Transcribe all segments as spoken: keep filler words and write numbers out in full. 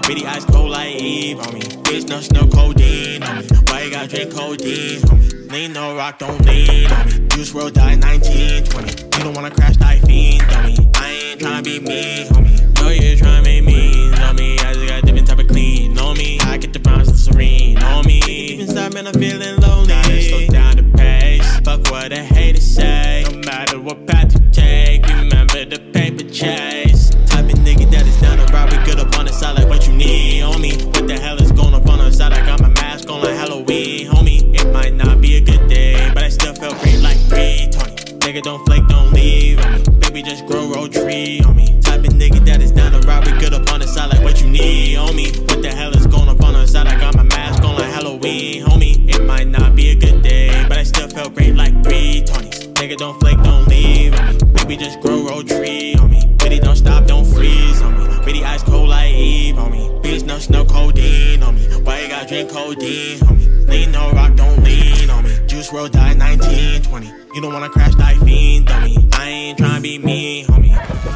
Pretty ice cold like Eve, homie. Bitch, no snow codeine, homie. Why you gotta drink codeine, homie? Lean no rock, don't lean, homie. Juice world died nineteen twenty. You don't wanna crash, die fiend, homie. I ain't tryna be me, homie. No, you're tryna make me, know me. I just got a different type of clean, know me. I get the promise of serene, know me. Even stop, man, I'm feeling lonely. Gotta slow down the pace. Fuck what the haters say. No matter what path you take, remember the paper chase. Type of nigga that is down to ride, we good up on the side like what you need, homie. What the hell is going up on the side? I got my mask on like Halloween, homie. It might not be a good day, but I still felt great like three twenty. Nigga, don't flake, don't leave, homie. Baby, just grow, roll tree, homie. Type of nigga that is down to ride, we good up on the side like what you need, homie. What the hell is going up on the side? I got my mask on like Halloween, homie. It might not be a good day, but I still felt great like three twenties. Nigga, don't flake, don't leave, homie. Baby, just grow, roll tree, homie. Bitty, don't stop, don't freeze, homie. Bitty, ice cold like Eve, homie. Bitch, no snow codeine, homie. Why you gotta drink codeine, homie? Lean no rock, don't lean, homie. Juice world died nineteen twenty. You don't wanna crash, die fiend, homie. I ain't tryna be me, homie.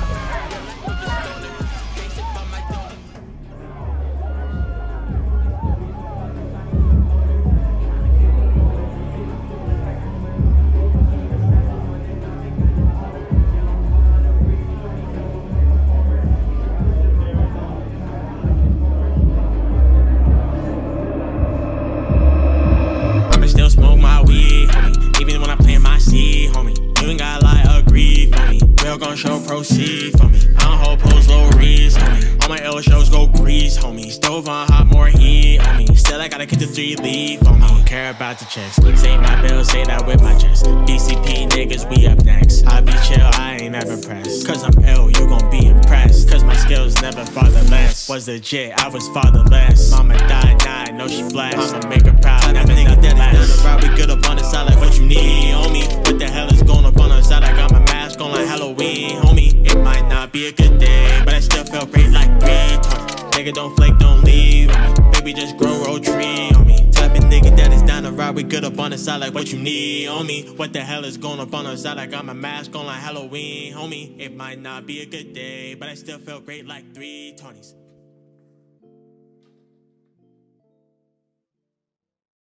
Gon' show proceed for me. I don't hold pose low reads, homie. All my L shows go grease, homie. Stove on hot, more heat, homie. Still I gotta get the three leave, homie. I don't care about the checks. Say my bills, say that with my chest. B C P niggas, we up next. I be chill, I ain't never pressed. Cause I'm ill, you gon' be impressed. Cause my skills never fatherless. Was legit, I was fatherless. Mama died, now I know she blessed. I'ma make her proud, never nothing less. Down the ride, we good up on the side like what you need, homie. What the hell is going up on the side? I got my mask on like Halloween, homie. It might not be a good day, but I still felt great like three twenty. Nigga, don't flake, don't leave, homie. Baby, just grow, roll tree, homie. Type of nigga that is down the ride, we good up on the side like what you need, homie. What the hell is going up on the side? I got my mask on like Halloween, homie. It might not be a good day, but I still felt great like three twenties.